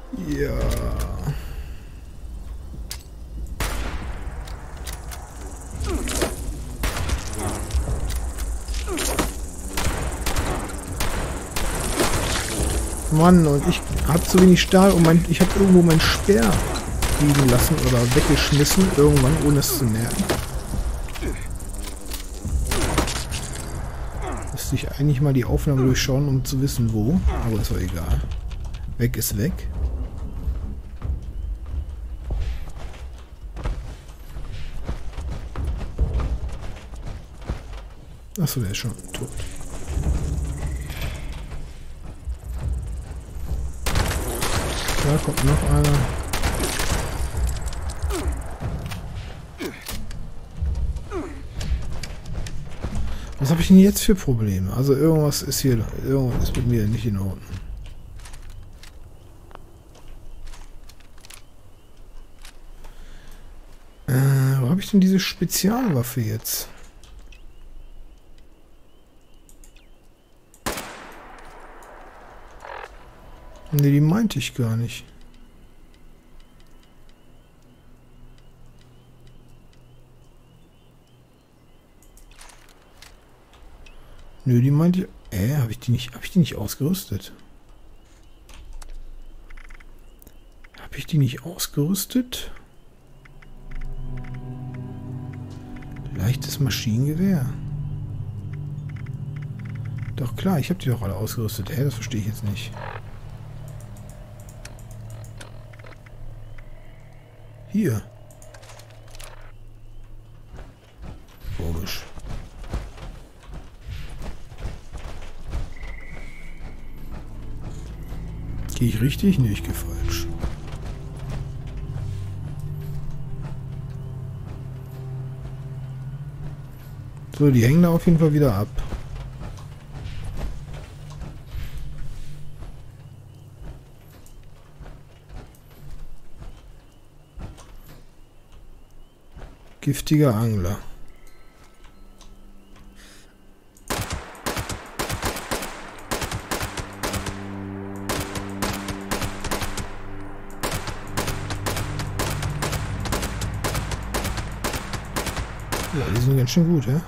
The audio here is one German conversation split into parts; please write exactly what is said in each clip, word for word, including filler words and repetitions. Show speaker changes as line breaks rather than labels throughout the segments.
Ja. Mann, und ich habe zu wenig Stahl und mein, ich habe irgendwo meinen Speer liegen lassen oder weggeschmissen, irgendwann, ohne es zu merken. Müsste ich eigentlich mal die Aufnahme durchschauen, um zu wissen, wo. Aber ist doch egal. Weg ist weg. Achso, der ist schon tot. Da kommt noch einer. Was habe ich denn jetzt für Probleme? Also irgendwas ist hier, irgendwas ist mit mir nicht in Ordnung. Äh, wo habe ich denn diese Spezialwaffe jetzt? Ne, die meinte ich gar nicht. Nö, die meinte ich... Äh, habe ich die nicht... Habe ich die nicht ausgerüstet? Habe ich die nicht ausgerüstet? Leichtes Maschinengewehr. Doch klar, ich habe die doch alle ausgerüstet. Hä, das verstehe ich jetzt nicht. Hier. Logisch. Gehe ich richtig? Nee, ich gehe falsch. So, die hängen da auf jeden Fall wieder ab. Giftiger Angler. Ja, die sind ganz schön gut, ja?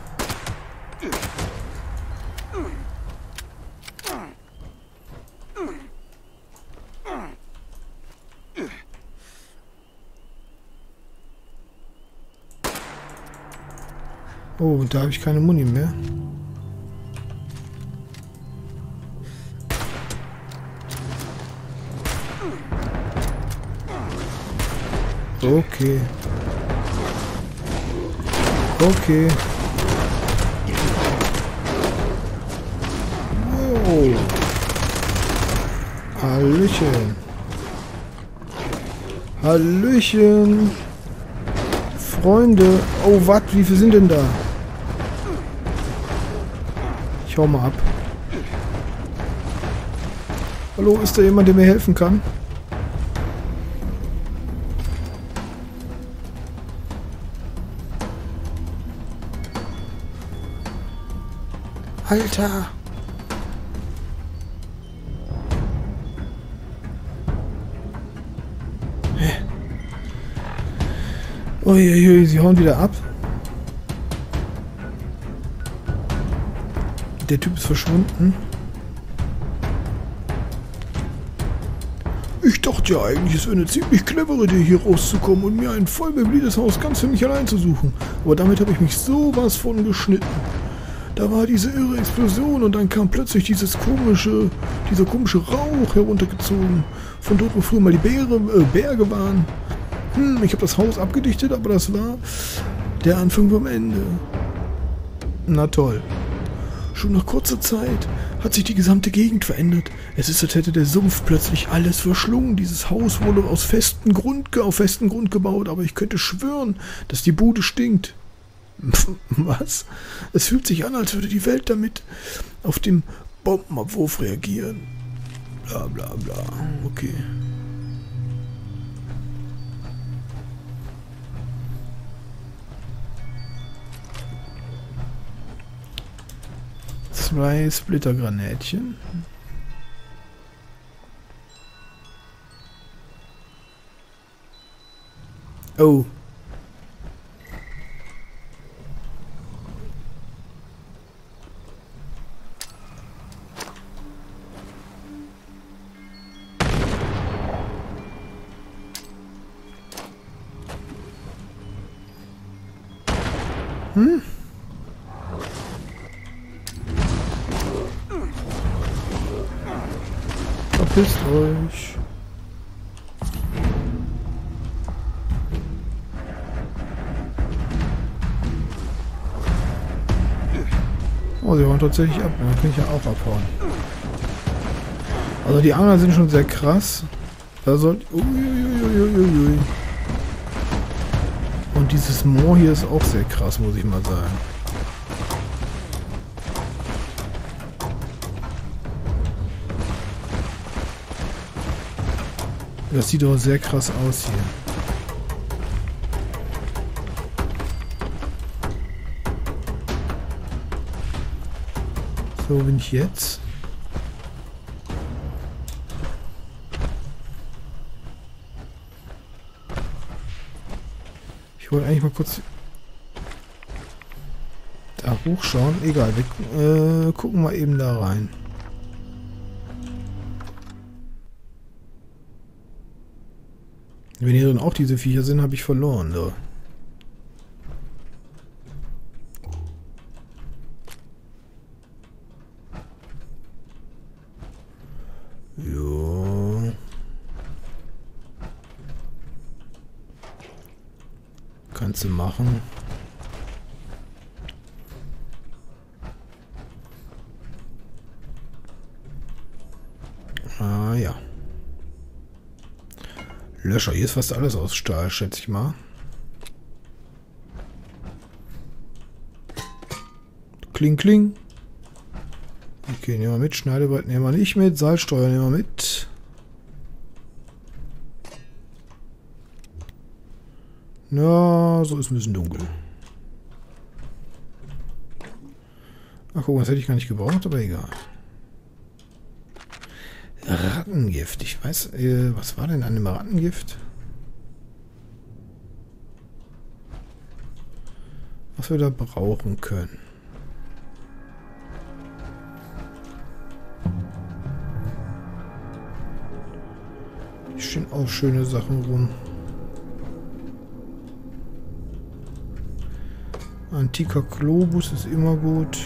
Oh, und da habe ich keine Muni mehr. Okay. Okay. Oh. Hallöchen. Hallöchen. Freunde. Oh, was? Wie viele sind denn da? Ich hau mal ab. Hallo, ist da jemand, der mir helfen kann? Alter! Hä? Uiuiui, sie hauen wieder ab. Der Typ ist verschwunden. Ich dachte ja eigentlich, es wäre eine ziemlich clevere Idee, hier rauszukommen und mir ein voll möbliertes Haus ganz für mich allein zu suchen. Aber damit habe ich mich sowas von geschnitten. Da war diese irre Explosion und dann kam plötzlich dieses komische, dieser komische Rauch heruntergezogen. Von dort, wo früher mal die Beere, äh, Berge waren. Hm, ich habe das Haus abgedichtet, aber das war der Anfang vom Ende. Na toll. Schon nach kurzer Zeit hat sich die gesamte Gegend verändert. Es ist, als hätte der Sumpf plötzlich alles verschlungen. Dieses Haus wurde aus festem Grund, auf festem Grund gebaut, aber ich könnte schwören, dass die Bude stinkt. Was? Es fühlt sich an, als würde die Welt damit auf den Bombenabwurf reagieren. Bla bla bla. Okay. Zwei Splittergranätchen. Oh. Hm? Verpisst euch. Oh, sie hauen tatsächlich ab. Dann kann ich ja auch abhauen. Also die Angler sind schon sehr krass. Da soll... Uiuiuiuiui. Und dieses Moor hier ist auch sehr krass, muss ich mal sagen. Das sieht doch sehr krass aus hier. So, bin ich jetzt? Ich wollte eigentlich mal kurz da hochschauen. Egal, wir äh, gucken mal eben da rein. Wenn hier drin auch diese Viecher sind, habe ich verloren. So. Jo. Kannst du machen. Ah ja. Löscher. Hier ist fast alles aus Stahl, schätze ich mal. Kling, kling. Okay, nehmen wir mit. Schneidebrett nehmen wir nicht mit. Salzstreuer nehmen wir mit. Na, so ist ein bisschen dunkel. Ach, guck mal, das hätte ich gar nicht gebraucht, aber egal. Rattengift. Ich weiß, äh, was war denn an dem Rattengift? Was wir da brauchen können. Hier stehen auch schöne Sachen rum. Antiker Globus ist immer gut.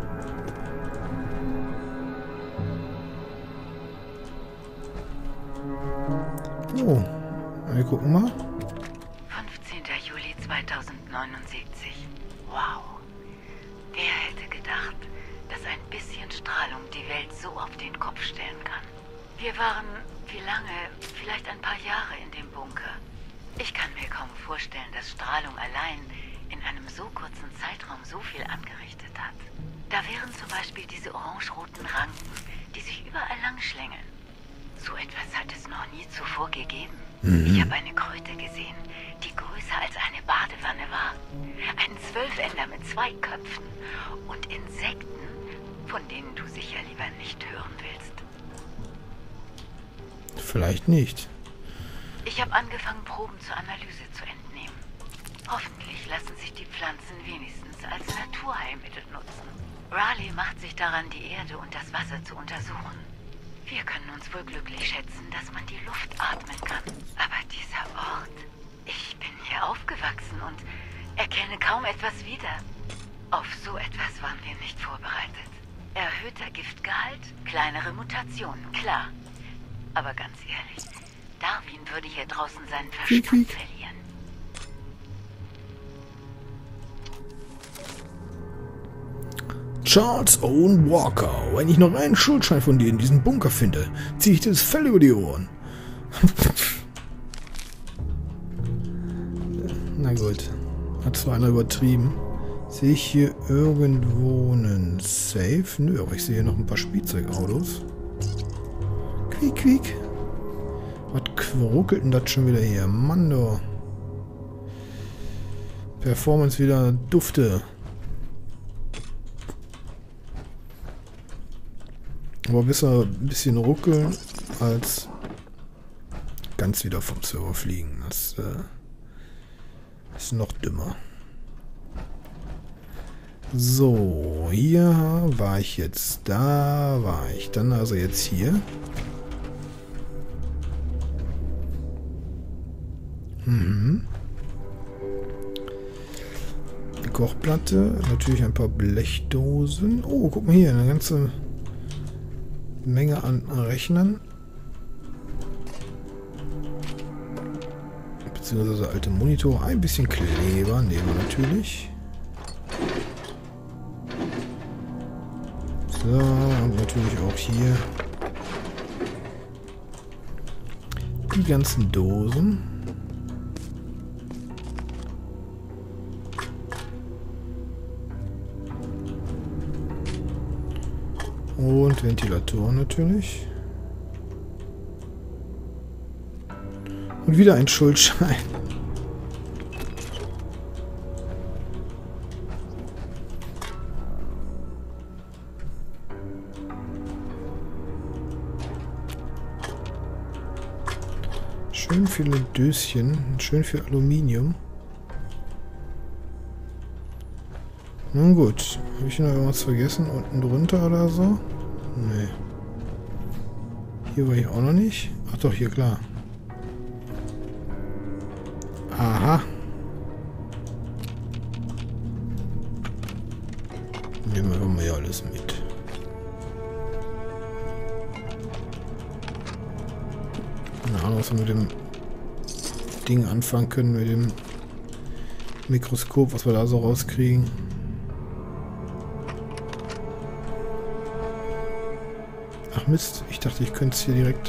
Oh, wir gucken mal.
fünfzehnter Juli zweitausendneunundsiebzig. Wow. Wer hätte gedacht, dass ein bisschen Strahlung die Welt so auf den Kopf stellen kann? Wir waren, wie lange, vielleicht ein paar Jahre in dem Bunker. Ich kann mir kaum vorstellen, dass Strahlung allein in einem so kurzen Zeitraum so viel angerichtet hat. Da wären zum Beispiel diese orange-roten Ranken, die sich überall lang schlängeln. So etwas hat es noch nie zuvor gegeben. Mhm. Ich habe eine Kröte gesehen, die größer als eine Badewanne war. Ein Zwölfender mit zwei Köpfen und Insekten, von denen du sicher lieber nicht hören willst.
Vielleicht nicht.
Ich habe angefangen, Proben zur Analyse zu entnehmen. Hoffentlich lassen sich die Pflanzen wenigstens als Naturheilmittel nutzen. Raleigh macht sich daran, die Erde und das Wasser zu untersuchen. Wir können uns wohl glücklich schätzen, dass man die Luft atmen kann. Aber dieser Ort... Ich bin hier aufgewachsen und erkenne kaum etwas wieder. Auf so etwas waren wir nicht vorbereitet. Erhöhter Giftgehalt, kleinere Mutationen, klar. Aber ganz ehrlich, Darwin würde hier draußen seinen Verstand
Quiek, quiek.
verlieren.
Charles Owen Walker. Wenn ich noch einen Schuldschein von dir in diesem Bunker finde, ziehe ich dir das Fell über die Ohren. Na gut. Hat zwar einer übertrieben. Sehe ich hier irgendwo einen Safe? Nö, aber ich sehe hier noch ein paar Spielzeugautos. Quiek, quiek. Was ruckelt denn das schon wieder hier? Mann, doch. Performance wieder dufte. Aber besser ein bisschen ruckeln, als ganz wieder vom Server fliegen. Das äh, Ist noch dümmer. So, hier war ich jetzt. Da war ich. Dann also jetzt hier. Mhm. Die Kochplatte. Natürlich ein paar Blechdosen. Oh, guck mal hier. Eine ganze Menge an Rechnern. Beziehungsweise alte Monitor. Ein bisschen Kleber nehmen wir natürlich. So, und natürlich auch hier die ganzen Dosen. Und Ventilatoren natürlich. Und wieder ein Schuldschein. Schön viele Döschen. Schön viel Aluminium. Nun gut. Habe ich noch irgendwas vergessen? Unten drunter oder so? Nee. Hier war ich auch noch nicht. Ach doch, hier, klar. Aha. Nehmen wir mal hier alles mit. Keine Ahnung, was wir mit dem Ding anfangen können, mit dem Mikroskop, was wir da so rauskriegen. Ach Mist, ich dachte, ich könnte es hier direkt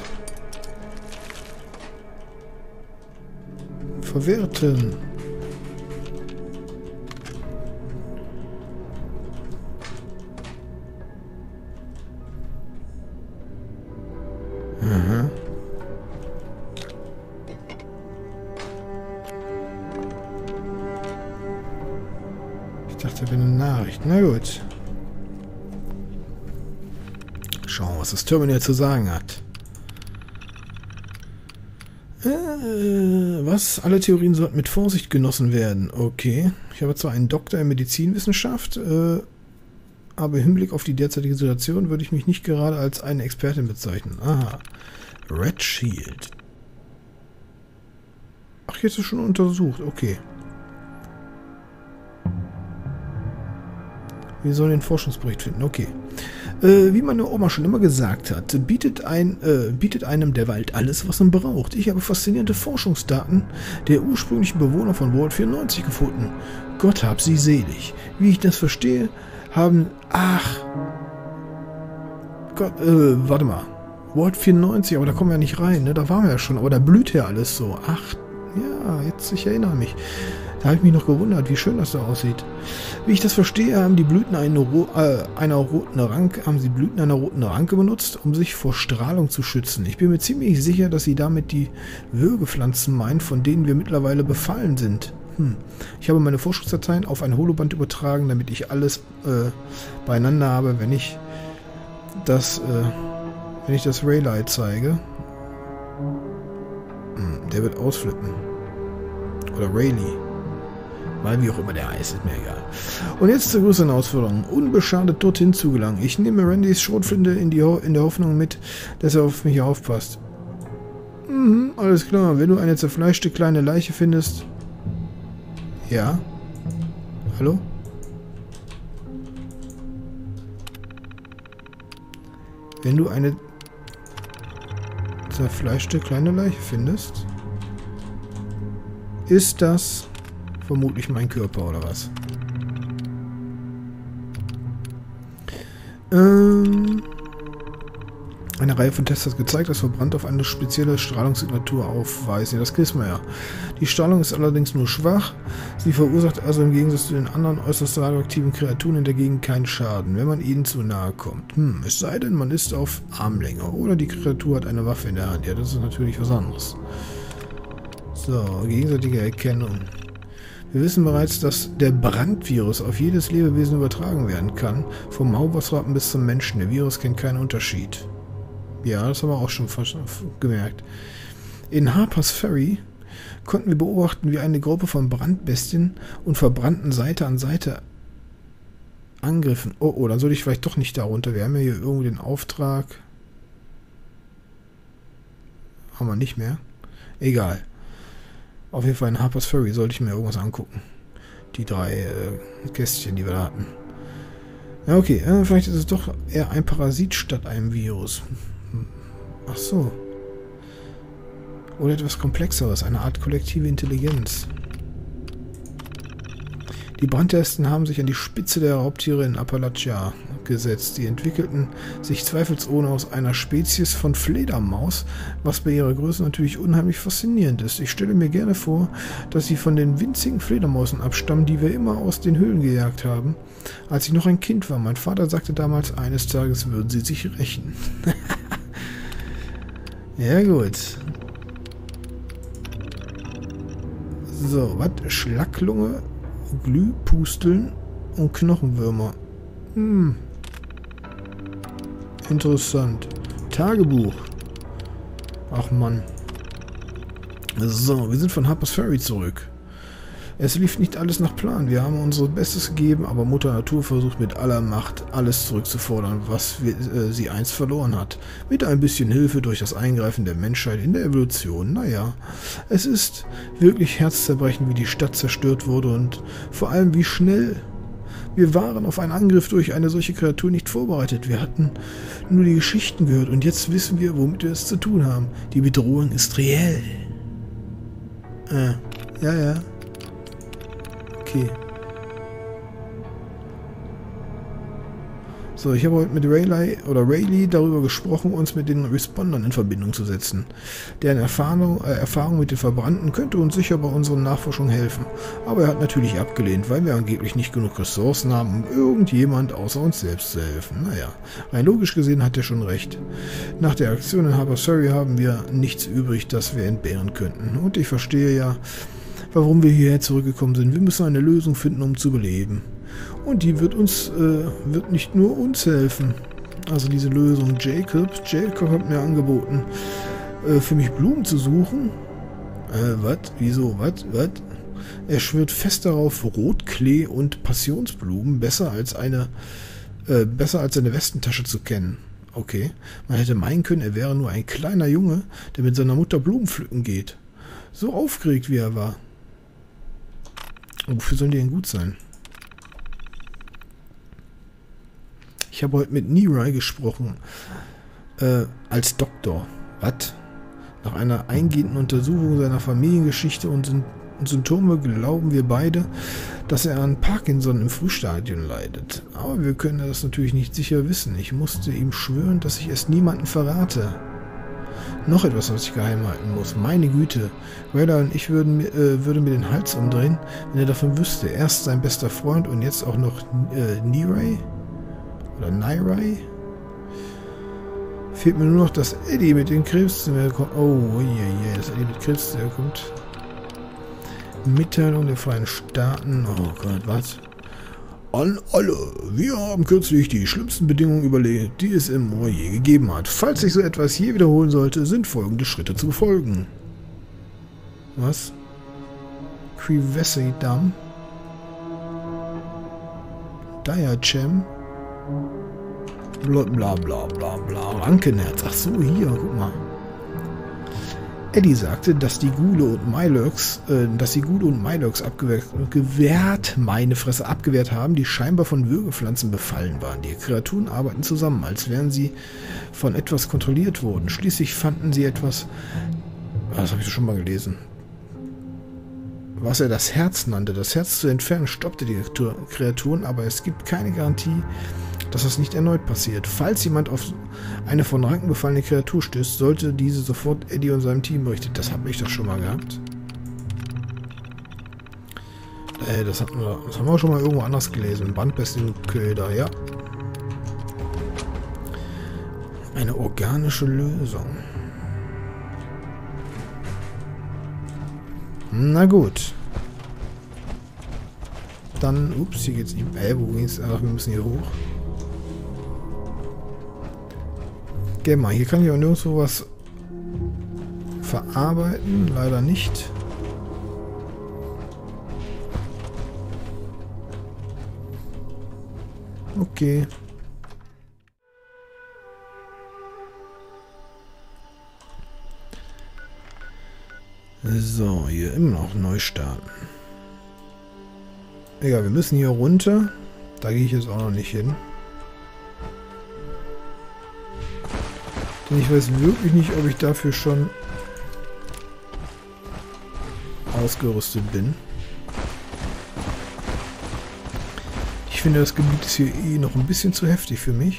verwerten. Aha. Ich dachte, da wäre eine Nachricht. Na gut. Schauen wir, was das Terminal zu sagen hat. Äh, was? Alle Theorien sollten mit Vorsicht genossen werden. Okay. Ich habe zwar einen Doktor in Medizinwissenschaft, äh, aber im Hinblick auf die derzeitige Situation würde ich mich nicht gerade als eine Expertin bezeichnen. Aha. Red Shield. Ach, jetzt ist schon untersucht. Okay. Wir sollen den Forschungsbericht finden. Okay. Äh, wie meine Oma schon immer gesagt hat, bietet, ein, äh, bietet einem der Wald alles, was man braucht. Ich habe faszinierende Forschungsdaten der ursprünglichen Bewohner von Vault vierundneunzig gefunden. Gott hab sie selig. Wie ich das verstehe, haben... Ach... Gott, äh, warte mal. Vault vierundneunzig, aber da kommen wir ja nicht rein, ne? Da waren wir ja schon, aber da blüht ja alles so. Ach, ja, jetzt, ich erinnere mich. Da habe ich mich noch gewundert, wie schön das so aussieht. Wie ich das verstehe, haben die Blüten eine, äh, einer roten Ranke, haben sie Blüten einer roten Ranke benutzt, um sich vor Strahlung zu schützen. Ich bin mir ziemlich sicher, dass sie damit die Würgepflanzen meinen, von denen wir mittlerweile befallen sind. Hm. Ich habe meine Forschungsdateien auf ein Holoband übertragen, damit ich alles äh, beieinander habe, wenn ich das, äh, wenn ich das Raylight zeige. Hm, der wird ausflippen. Oder Rayleigh. Weil wie auch immer der heißt, ist mir egal. Und jetzt zur größeren Herausforderung. Unbeschadet dorthin zu gelangen. Ich nehme Randys Schrotflinte in, die Ho in der Hoffnung mit, dass er auf mich aufpasst. Mhm, alles klar. Wenn du eine zerfleischte kleine Leiche findest... Ja? Hallo? Wenn du eine zerfleischte kleine Leiche findest... Ist das... vermutlich mein Körper, oder was? Ähm, eine Reihe von Tests hat gezeigt, dass Verbrannt auf eine spezielle Strahlungssignatur aufweisen. Ja, das wissen wir ja. Die Strahlung ist allerdings nur schwach. Sie verursacht also im Gegensatz zu den anderen äußerst radioaktiven Kreaturen in der Gegend keinen Schaden, wenn man ihnen zu nahe kommt. Hm, es sei denn, man ist auf Armlänge. Oder die Kreatur hat eine Waffe in der Hand. Ja, das ist natürlich was anderes. So, gegenseitige Erkennung. Wir wissen bereits, dass der Brandvirus auf jedes Lebewesen übertragen werden kann, vom Maulwurfsratten bis zum Menschen. Der Virus kennt keinen Unterschied. Ja, das haben wir auch schon gemerkt. In Harper's Ferry konnten wir beobachten, wie eine Gruppe von Brandbestien und Verbrannten Seite an Seite angriffen. Oh, oh, dann sollte ich vielleicht doch nicht da runter. Wir haben ja hier irgendwo den Auftrag. Haben wir nicht mehr. Egal. Auf jeden Fall in Harper's Ferry sollte ich mir irgendwas angucken. Die drei äh, Kästchen, die wir da hatten. Ja, okay. Äh, vielleicht ist es doch eher ein Parasit statt einem Virus. Ach so. Oder etwas Komplexeres. Eine Art kollektive Intelligenz. Die Brandästen haben sich an die Spitze der Raubtiere in Appalachia gesetzt. Die entwickelten sich zweifelsohne aus einer Spezies von Fledermaus, was bei ihrer Größe natürlich unheimlich faszinierend ist. Ich stelle mir gerne vor, dass sie von den winzigen Fledermausen abstammen, die wir immer aus den Höhlen gejagt haben. Als ich noch ein Kind war, mein Vater sagte damals, eines Tages würden sie sich rächen. Ja gut. So, was? Schlacklunge, Glühpusteln und Knochenwürmer. Hm. Interessant. Tagebuch. Ach Mann. So, wir sind von Harper's Ferry zurück. Es lief nicht alles nach Plan. Wir haben unser Bestes gegeben, aber Mutter Natur versucht mit aller Macht, alles zurückzufordern, was wir, äh, sie einst verloren hat. Mit ein bisschen Hilfe durch das Eingreifen der Menschheit in der Evolution. Naja, es ist wirklich herzzerbrechend, wie die Stadt zerstört wurde und vor allem wie schnell. Wir waren auf einen Angriff durch eine solche Kreatur nicht vorbereitet. Wir hatten nur die Geschichten gehört und jetzt wissen wir, womit wir es zu tun haben. Die Bedrohung ist reell. Äh, ja, ja. Okay. So, ich habe heute mit Rayleigh oder Rayleigh darüber gesprochen, uns mit den Respondern in Verbindung zu setzen. Deren Erfahrung, äh, Erfahrung mit den Verbrannten könnte uns sicher bei unseren Nachforschungen helfen. Aber er hat natürlich abgelehnt, weil wir angeblich nicht genug Ressourcen haben, um irgendjemand außer uns selbst zu helfen. Naja, rein logisch gesehen hat er schon recht. Nach der Aktion in Harper's Ferry haben wir nichts übrig, das wir entbehren könnten. Und ich verstehe ja, warum wir hierher zurückgekommen sind. Wir müssen eine Lösung finden, um zu überleben. Und die wird uns, äh, wird nicht nur uns helfen. Also diese Lösung. Jacob, Jacob hat mir angeboten, äh, für mich Blumen zu suchen. Äh, was? Wieso? Was? Was? Er schwört fest darauf, Rotklee und Passionsblumen besser als eine, äh, besser als eine Westentasche zu kennen. Okay. Man hätte meinen können, er wäre nur ein kleiner Junge, der mit seiner Mutter Blumen pflücken geht. So aufgeregt, wie er war. Wofür sollen die denn gut sein? Ich habe heute mit Nerai gesprochen. Äh, als Doktor. Was? Nach einer eingehenden Untersuchung seiner Familiengeschichte und, und Symptome glauben wir beide, dass er an Parkinson im Frühstadium leidet. Aber wir können das natürlich nicht sicher wissen. Ich musste ihm schwören, dass ich es niemandem verrate. Noch etwas, was ich geheim halten muss. Meine Güte. Rayleigh und ich würden, äh, würden mir den Hals umdrehen, wenn er davon wüsste. Erst sein bester Freund und jetzt auch noch äh, Nerai? Oder Nerai? Fehlt mir nur noch, dass Eddie mit den Krebs zu mir kommt. Oh, je, je, dass Eddie mit Krebs zu mir kommt. Mitteilung der Freien Staaten. Oh Gott, was? An alle. Wir haben kürzlich die schlimmsten Bedingungen überlegt, die es im Moor je gegeben hat. Falls sich so etwas je wiederholen sollte, sind folgende Schritte zu befolgen. Was? Crivessy Damm. Diachem. Bla bla bla bla bla. Rankenherz. Ach so, hier, guck mal. Eddie sagte, dass die Ghule und Mylurks, äh, dass die Ghule und Mylurks abgewehrt, gewehrt, meine Fresse, abgewehrt haben, die scheinbar von Würgepflanzen befallen waren. Die Kreaturen arbeiten zusammen, als wären sie von etwas kontrolliert worden. Schließlich fanden sie etwas, das habe ich schon mal gelesen, was er das Herz nannte. Das Herz zu entfernen stoppte die Kreaturen, aber es gibt keine Garantie, dass das nicht erneut passiert. Falls jemand auf eine von Ranken befallene Kreatur stößt, sollte diese sofort Eddie und seinem Team berichten. Das habe ich doch schon mal gehabt. Äh, das, hatten wir, das haben wir schon mal irgendwo anders gelesen. Brandbestienköder, ja. Eine organische Lösung. Na gut. Dann, ups, hier geht's nicht. Äh, wo ging's? Ach, wir müssen hier hoch. Geh mal, hier kann ich auch nirgendwo was verarbeiten. Leider nicht. Okay. So, hier immer noch neu starten. Egal, wir müssen hier runter. Da gehe ich jetzt auch noch nicht hin. Denn ich weiß wirklich nicht, ob ich dafür schon ausgerüstet bin. Ich finde, das Gebiet ist hier eh noch ein bisschen zu heftig für mich.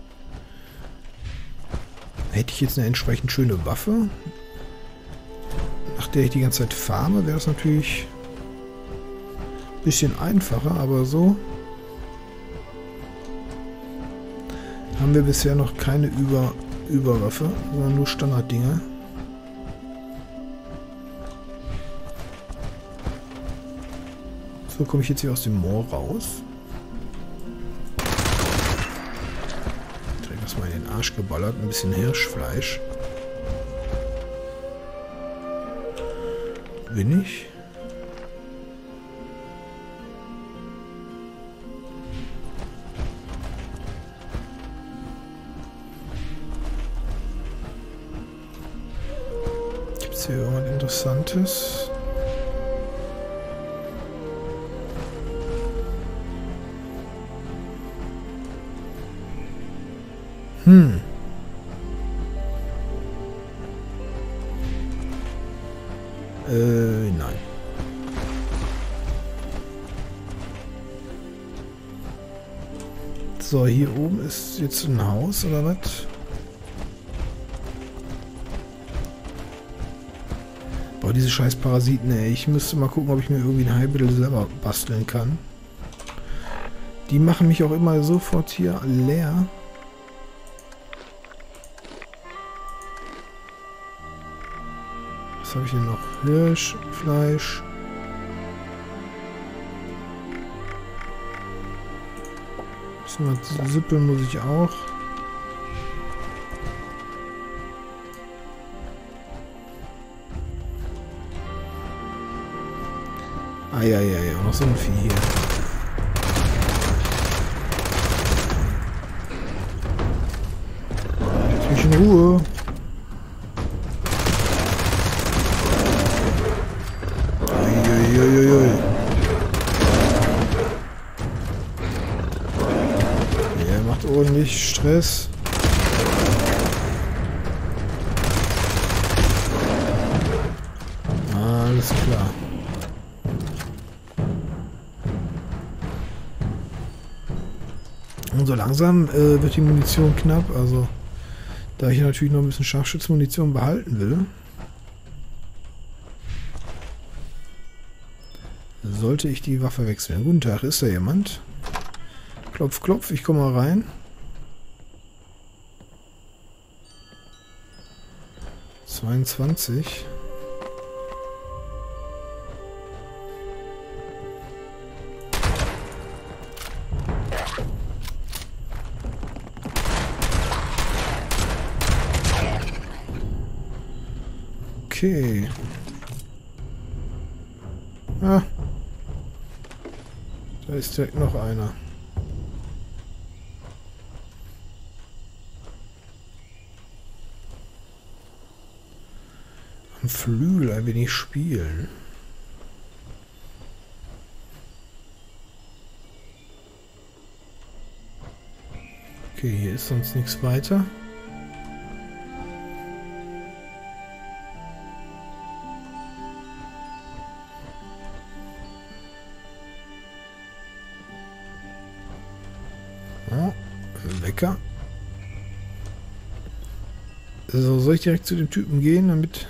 Hätte ich jetzt eine entsprechend schöne Waffe, nach der ich die ganze Zeit farme, wäre das natürlich ein bisschen einfacher, aber so haben wir bisher noch keine Über Überwaffe, sondern nur Standarddinger. So komme ich jetzt hier aus dem Moor raus. Direkt was mal in den Arsch geballert, ein bisschen Hirschfleisch. Bin ich? Gibt's hier irgendwas Interessantes? Hm. Äh, nein. So, hier oben ist jetzt ein Haus, oder was? Boah, diese scheiß Parasiten, ey. Ich müsste mal gucken, ob ich mir irgendwie ein Heilmittel selber basteln kann. Die machen mich auch immer sofort hier leer. Was habe ich denn noch? Hirschfleisch. Bisschen was sippeln muss ich auch. Ah ja, ja, ja, noch so ein Vieh hier. Lass mich in Ruhe. Uiuiuiui. Der macht ordentlich Stress. Alles klar. Und so langsam äh, wird die Munition knapp, also da ich natürlich noch ein bisschen Scharfschützenmunition behalten will, sollte ich die Waffe wechseln. Guten Tag, ist da jemand? Klopf, klopf, ich komme mal rein. zweiundzwanzig. Okay. Ah. Da ist direkt noch einer. Am Flügel ein wenig spielen. Okay, hier ist sonst nichts weiter. Wecker. So, soll ich direkt zu dem Typen gehen, damit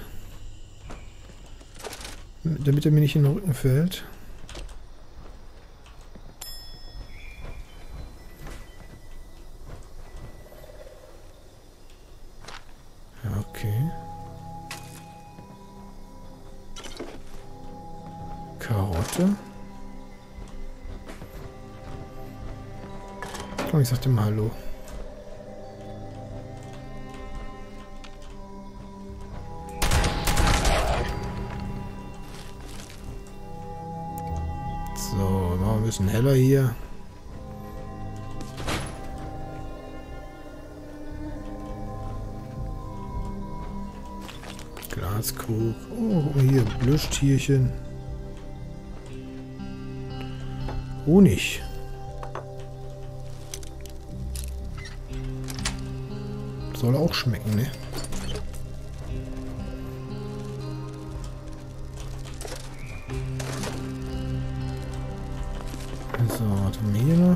damit er mir nicht in den Rücken fällt? Ja, okay. Karotte. Komm, ich sag dir mal Hallo. So, machen wir ein bisschen heller hier. Glaskrug. Oh, guck mal hier, Plüschtierchen. Honig. Soll auch schmecken, ne? So, was haben wir hier noch?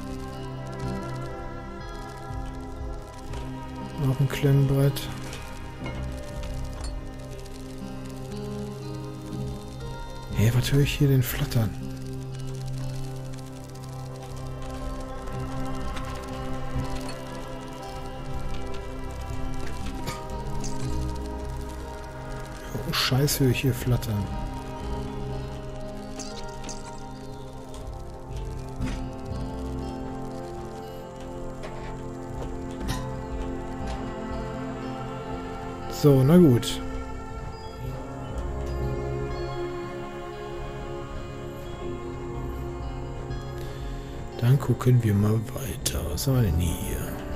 Noch ein Klemmbrett. Hey, was höre ich hier denn flattern? Oh, Scheiß höre ich hier flattern. So, na gut. Dann gucken wir mal weiter. Was haben wir denn hier?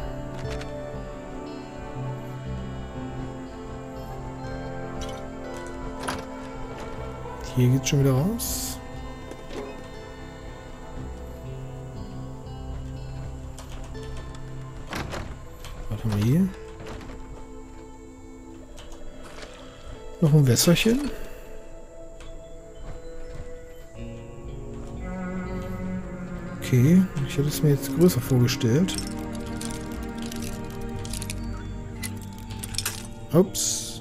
Hier geht's schon wieder raus. Was haben wir hier? Noch ein Wässerchen. Okay, ich hätte es mir jetzt größer vorgestellt. Ups.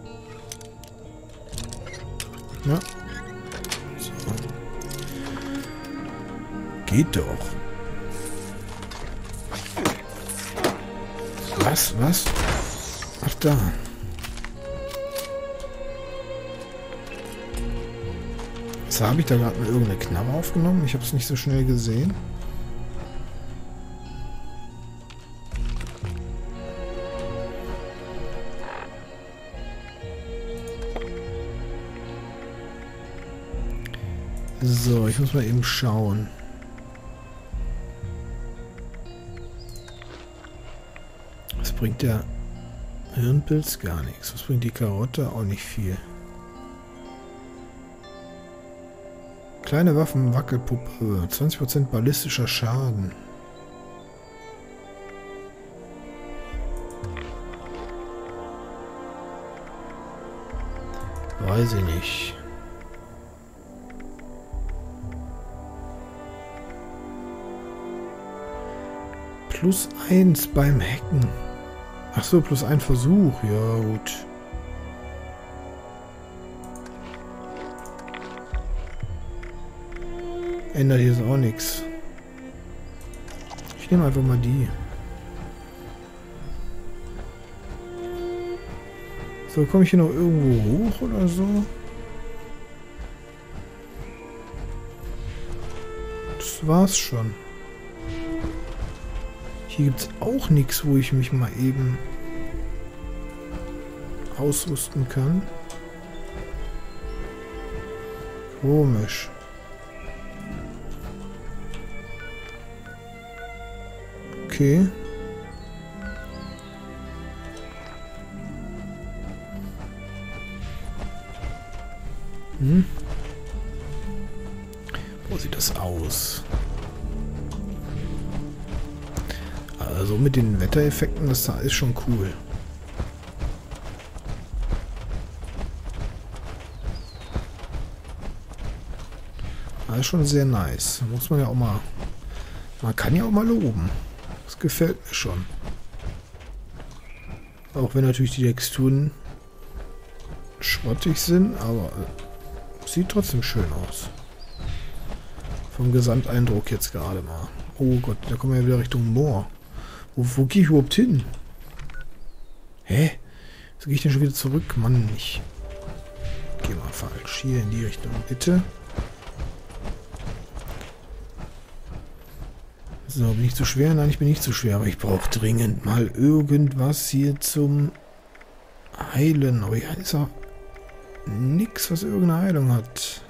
Ja. So. Geht doch. Was? Was? Ach da. Habe ich da gerade mal irgendeine Knarre aufgenommen? Ich habe es nicht so schnell gesehen. So, ich muss mal eben schauen. Was bringt der Hirnpilz? Gar nichts. Was bringt die Karotte? Auch nicht viel. Kleine Waffen, Wackelpuppe, zwanzig Prozent ballistischer Schaden. Weiß ich nicht. Plus eins beim Hacken. Ach so, plus ein Versuch. Ja, gut. Ändert hier ist auch nichts. Ich nehme einfach mal die. So, komme ich hier noch irgendwo hoch oder so? Das war's schon. Hier gibt es auch nichts, wo ich mich mal eben ausrüsten kann. Komisch. Okay. Hm. Wo sieht das aus? Also mit den Wettereffekten, das da ist schon cool. Das ist schon sehr nice. Muss man ja auch mal... Man kann ja auch mal loben. Das gefällt mir schon. Auch wenn natürlich die Texturen schrottig sind, aber sieht trotzdem schön aus. Vom Gesamteindruck jetzt gerade mal. Oh Gott, da kommen wir ja wieder Richtung Moor. Wo, wo gehe ich überhaupt hin? Hä? Wieso gehe ich denn schon wieder zurück? Mann, ich gehe mal falsch. Hier in die Richtung, bitte. So, bin ich zu schwer? Nein, ich bin nicht zu schwer, aber ich brauche dringend mal irgendwas hier zum Heilen. Aber hier ist auch nichts, was irgendeine Heilung hat.